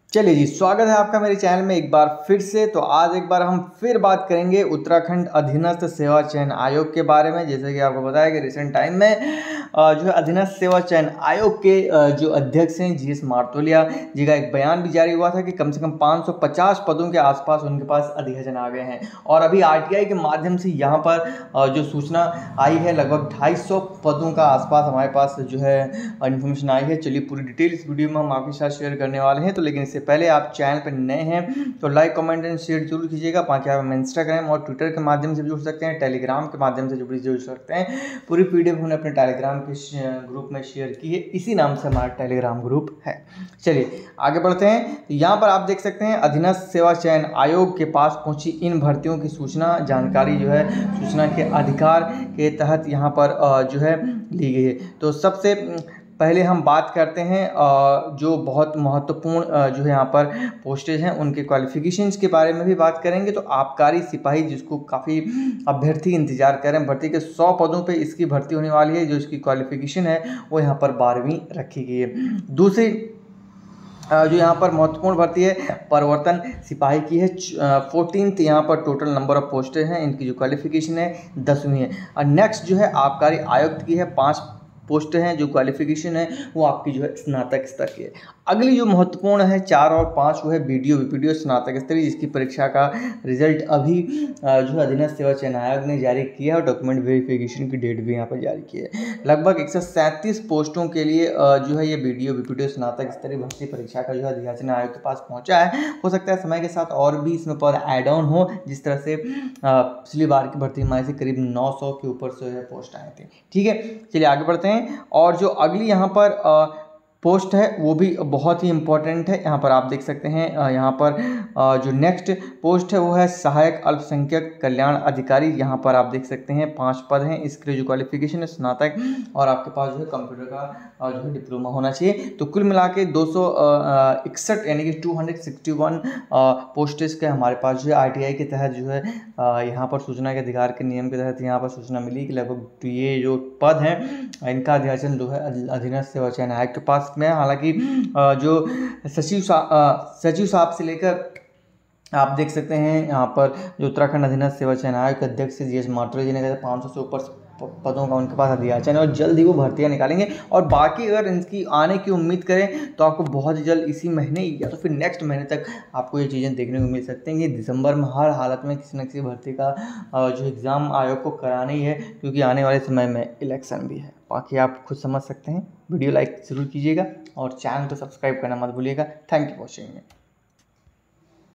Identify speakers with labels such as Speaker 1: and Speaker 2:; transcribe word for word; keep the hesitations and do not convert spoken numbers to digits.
Speaker 1: चलिए जी, स्वागत है आपका मेरे चैनल में एक बार फिर से। तो आज एक बार हम फिर बात करेंगे उत्तराखंड अधीनस्थ सेवा चयन आयोग के बारे में। जैसे कि आपको पता है कि रिसेंट टाइम में जो है अधीनस्थ सेवा चयन आयोग के जो अध्यक्ष हैं जी एस मार्तोलिया जी का एक बयान भी जारी हुआ था कि कम से कम पाँच सौ पचास पदों के आसपास उनके पास अधिसूचना आ गए हैं। और अभी आर टी आई के माध्यम से यहाँ पर जो सूचना आई है लगभग ढाई सौ पदों का आसपास हमारे पास जो है इन्फॉर्मेशन आई है। चलिए पूरी डिटेल इस वीडियो में हम आपके साथ शेयर करने वाले हैं। तो लेकिन इससे पहले आप चैनल पर नए हैं तो लाइक कमेंट एंड शेयर जरूर कीजिएगा। बाकी आप हम इंस्टाग्राम और ट्विटर के माध्यम से जुड़ सकते हैं, टेलीग्राम के माध्यम से जुड़ जुड़ सकते हैं। पूरी पीडीएफ हमने अपने टेलीग्राम के ग्रुप में शेयर की है, इसी नाम से हमारा टेलीग्राम ग्रुप है। चलिए आगे बढ़ते हैं। तो यहाँ पर आप देख सकते हैं अधीनस्थ सेवा चयन आयोग के पास पहुंची इन भर्तियों की सूचना जानकारी जो है सूचना के अधिकार के तहत यहाँ पर जो है ली गई है। तो सबसे पहले हम बात करते हैं जो बहुत महत्वपूर्ण जो है यहाँ पर पोस्टेज हैं उनके क्वालिफिकेशंस के बारे में भी बात करेंगे। तो आबकारी सिपाही जिसको काफ़ी अभ्यर्थी इंतजार कर रहे हैं, भर्ती के सौ पदों पे इसकी भर्ती होने वाली है। जो इसकी क्वालिफिकेशन है वो यहाँ पर बारहवीं रखी गई है। दूसरी जो यहाँ पर महत्वपूर्ण भर्ती है परिवर्तन सिपाही की है। फोर्टीनथ यहाँ पर टोटल नंबर ऑफ पोस्टेज हैं, इनकी जो क्वालिफिकेशन है दसवीं है। और नेक्स्ट जो है आबकारी आयुक्त की है, पाँच पोस्ट हैं जो क्वालिफिकेशन है वो आपकी जो है स्नातक स्तर की है। अगली जो महत्वपूर्ण है चार और पाँच वो है बीडीओ बीपीडीओ स्नातक स्तरीय, जिसकी परीक्षा का रिजल्ट अभी जो है अधीनस्थ सेवा चयन आयोग ने जारी किया है और डॉक्यूमेंट वेरिफिकेशन की डेट भी यहाँ पर जारी की है। लगभग एक सौ सैंतीस पोस्टों के लिए जो है ये बीडीओ बीपीडीओ स्नातक स्तरीय भर्ती परीक्षा का जो है अधिसूचना आयोग के पास पहुँचा है। हो सकता है समय के साथ और भी इसमें पद एड ऑन हो, जिस तरह से पिछली बार की भर्ती हमारे से करीब नौ सौ के ऊपर से है पोस्ट आए थे। ठीक है, चलिए आगे बढ़ते हैं। और जो अगली यहाँ पर पोस्ट है वो भी बहुत ही इम्पोर्टेंट है। यहाँ पर आप देख सकते हैं यहाँ पर जो नेक्स्ट पोस्ट है वो है सहायक अल्पसंख्यक कल्याण अधिकारी। यहाँ पर आप देख सकते हैं पांच पद हैं। इसके लिए जो क्वालिफिकेशन है स्नातक और आपके पास जो है कंप्यूटर का जो है डिप्लोमा होना चाहिए। तो कुल मिला के दो सौ इकसठ यानी कि two hundred sixty one postage के हमारे पास जो है आर टी आई के तहत जो है यहाँ पर सूचना के अधिकार के नियम के तहत यहाँ पर सूचना मिली कि लगभग ये जो पद हैं इनका अधिसूचना जो है अधीनस्थ सेवा चयन आयोग के पास में। हालांकि जो सचिव सचिव साहब से लेकर आप देख सकते हैं यहाँ पर जो उत्तराखंड अधीनस्थ सेवा चयन आयोग के अध्यक्ष जी एस मार्तोलिया जी ने कहा पाँच सौ से ऊपर पदों का उनके पास अधिसूचना है और जल्द ही वो भर्तियां निकालेंगे। और बाकी अगर इनकी आने की उम्मीद करें तो आपको बहुत ही जल्द इसी महीने या तो फिर नेक्स्ट महीने तक आपको ये चीज़ें देखने को मिल सकती हैं। ये दिसंबर में हर हालत में किसी न किसी भर्ती का जो एग्ज़ाम आयोग को कराना ही है, क्योंकि आने वाले समय में इलेक्शन भी है। बाकी आप खुद समझ सकते हैं। वीडियो लाइक ज़रूर कीजिएगा और चैनल को सब्सक्राइब करना मत भूलिएगा। Thank you for watching.